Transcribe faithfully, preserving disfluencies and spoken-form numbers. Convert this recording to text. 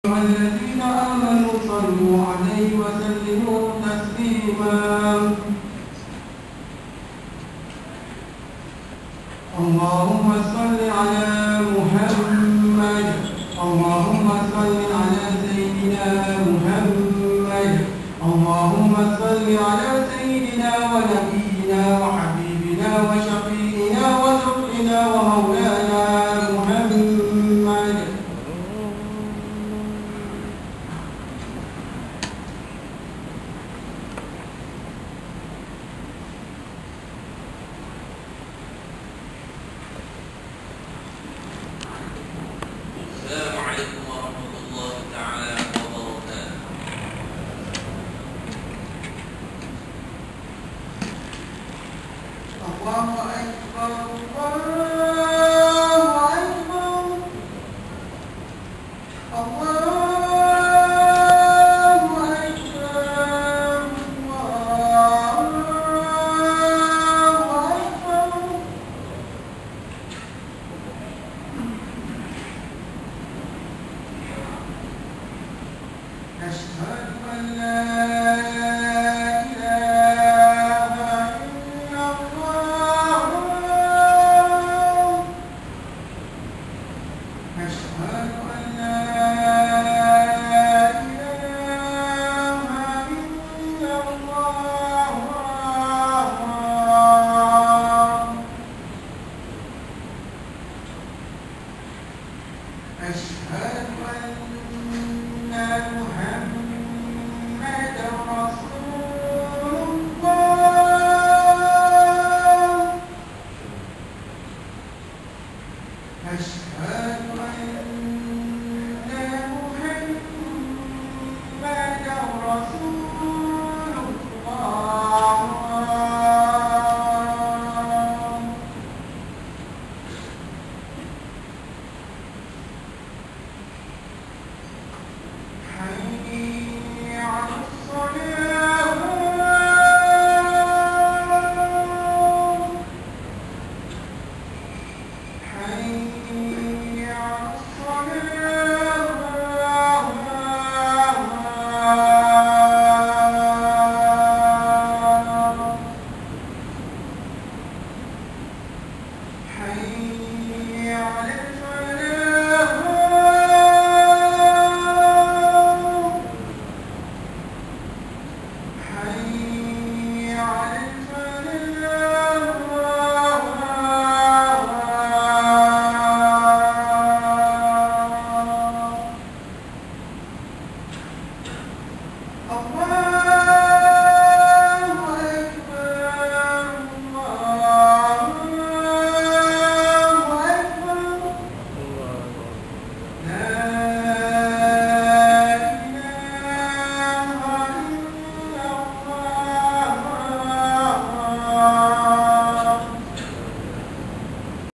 أيها الذين آمنوا صلوا عليه وسلموا تسليما. اللهم صل على محمد. اللهم صل على سيدنا محمد. اللهم صل على سيدنا ونبينا وحبيبنا وشفيعنا وذكرنا ومولانا محمد. السلام عليكم ورحمة الله تعالى وبركاته. الله أكبر الله أكبر الله أكبر الله أكبر. أشهد أن لا إله إلا الله. أشهد أن لا إله إلا الله. أشهد أن محمدا رسول الله. أشهد أن محمدا رسول الله. حي على الصلاة. حي على الصلاة. حي على الفلاح. حي على الفلاح. الله